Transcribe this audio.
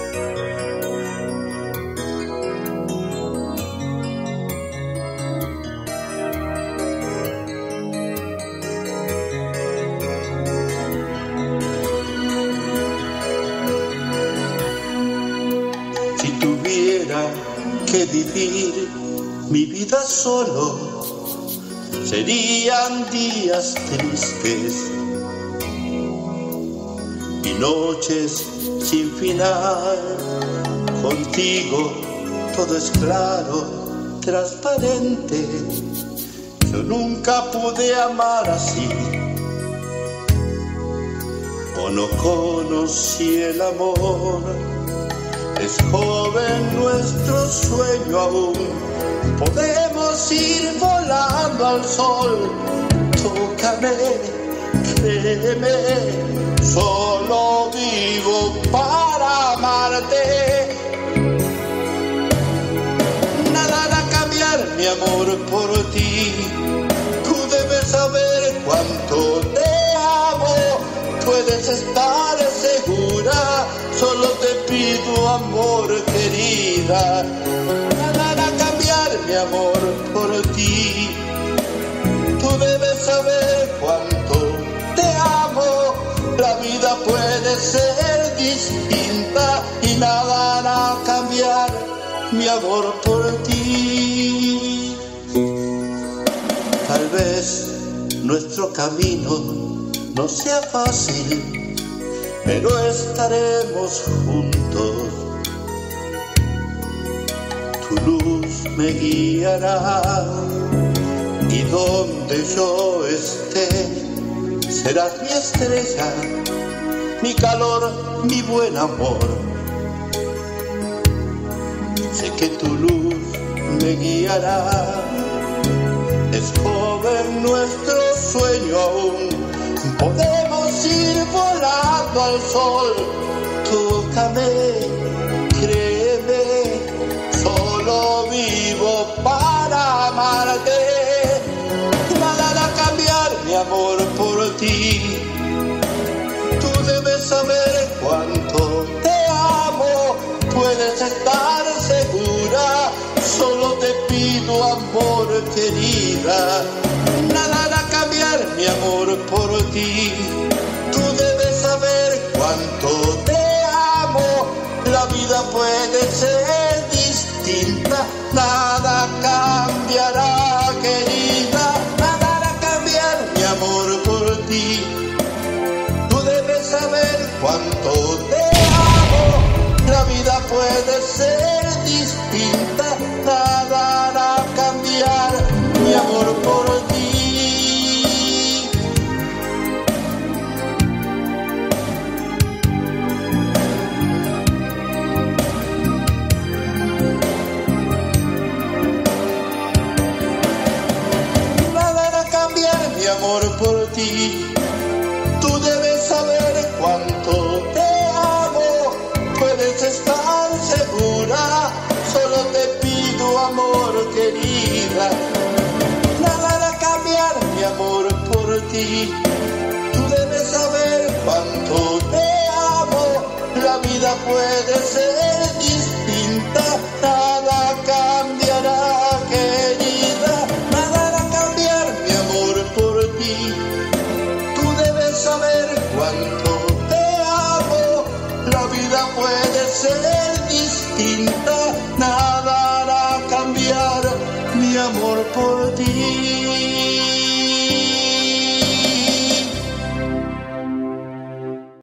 Si tuviera que vivir mi vida solo, serían días tristes y noches sin final. Contigo todo es claro, transparente. Yo nunca pude amar así, o no conocí el amor. Es joven nuestro sueño aún, podemos ir volando al sol. Tócame, créeme, solo vivo para amarte. Nada hará cambiar mi amor por ti. Tú debes saber cuánto te amo. Puedes estar segura, solo te pido amor, querida. Nada hará cambiar mi amor por ti. Tú debes saber cuánto te amo. La vida puede ser distinta y nada hará cambiar mi amor por ti. Tal vez nuestro camino no sea fácil, pero estaremos juntos. Tu luz me guiará y donde yo esté serás mi estrella, mi calor, mi buen amor. Sé que tu luz me guiará. Es joven nuestro sueño aún, podemos ir volando al sol. Tócame, créeme, solo vivo para amarte. Nada hará cambiar mi amor por ti. Tú debes saber cuánto te amo. Puedes estar segura, solo te pido amor, querida. Nada hará cambiar mi amor por ti. Tú debes saber cuánto te amo. La vida puede ser distinta. Nada cambiará, querida. Nada hará cambiar mi amor por ti. Tú debes saber cuánto te amo. La vida puede ser distinta. Nada hará cambiar mi amor por ti. Mi amor por ti. Tú debes saber cuánto te amo. Puedes estar segura, solo te pido amor, querida. Nada hará cambiar mi amor por ti. Tú debes saber cuánto te amo. La vida puede ser distinta. Nada cambiará, querida. Nada hará cambiar mi amor por ti. Tú debes saber cuánto te amo. La vida puede ser distinta. Nada hará cambiar mi amor por ti.